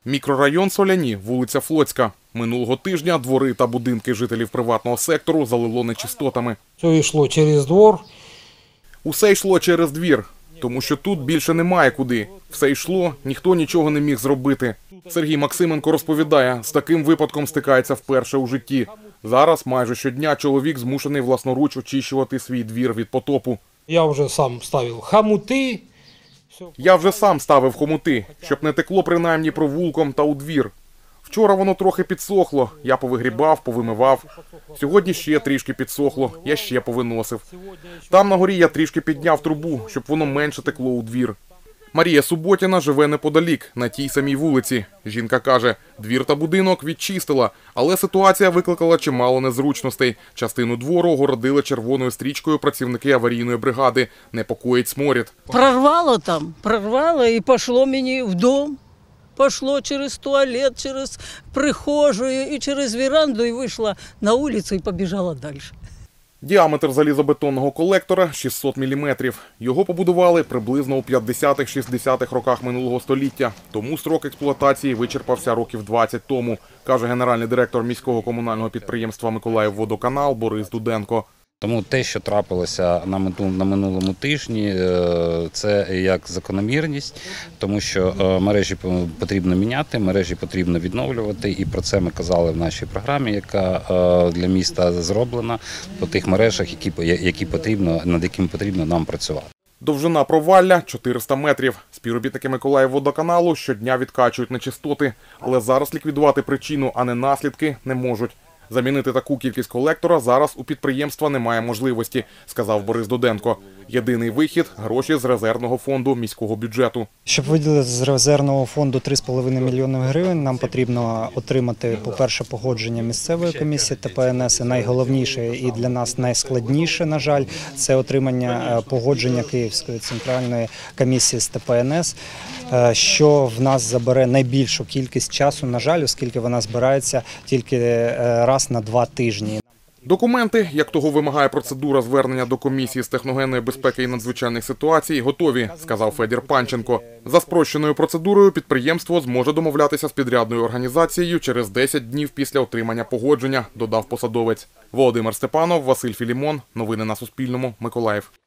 Мікрорайон Соляні, вулиця Флотська. Минулого тижня двори та будинки жителів приватного сектору залило нечистотами. Все йшло через двор. Усе йшло через двір, тому що тут більше немає куди. Все йшло, ніхто нічого не міг зробити. Сергій Максименко розповідає, з таким випадком стикається вперше у житті. Зараз майже щодня чоловік змушений власноруч очищувати свій двір від потопу. Я вже сам ставив хомути. Я вже сам ставив хомути, щоб не текло принаймні провулком та у двір. Вчора воно трохи підсохло, я повигрібав, повимивав. Сьогодні ще трішки підсохло, я ще повиносив. Там на горі я трішки підняв трубу, щоб воно менше текло у двір. Марія Суботіна живе неподалік, на тій самій вулиці. Жінка каже, двір та будинок відчистила, але ситуація викликала чимало незручностей. Частину двору огородили червоною стрічкою працівники аварійної бригади. Непокоїть сморід. Прорвало і пішло мені в дом. Пошло через туалет, через прихожую і через веранду, і вийшла на вулицю і побіжала далі. Діаметр залізобетонного колектора – 600 мм. Його побудували приблизно у 50-60-х роках минулого століття. Тому строк експлуатації вичерпався років 20 тому, каже генеральний директор міського комунального підприємства «Миколаївводоканал» Борис Дуденко. Тому те, що трапилося на минулому тижні, це як закономірність, тому що мережі потрібно міняти, мережі потрібно відновлювати, і про це ми казали в нашій програмі, яка для міста зроблена, по тих мережах, над якими потрібно нам працювати. Довжина провалля – 400 метрів. Співробітники Миколаївводоканалу щодня відкачують нечистоти, але зараз ліквідувати причину, а не наслідки, не можуть. Замінити таку кількість колектора зараз у підприємства немає можливості, сказав Борис Дуденко. Єдиний вихід – гроші з резервного фонду міського бюджету. Щоб виділити з резервного фонду 3,5 мільйони гривень, нам потрібно отримати, по-перше, погодження місцевої комісії ТПНС. І найголовніше і для нас найскладніше, на жаль, це отримання погодження Київської центральної комісії з ТПНС, що в нас забере найбільшу кількість часу, на жаль, оскільки вона збирається тільки раз на 2 тижні. Документи, як того вимагає процедура звернення до комісії з техногенної безпеки і надзвичайних ситуацій, готові, сказав Федір Панченко. За спрощеною процедурою підприємство зможе домовлятися з підрядною організацією через 10 днів після отримання погодження, додав посадовець. Володимир Степанов, Василь Філімон. Новини на Суспільному. Миколаїв.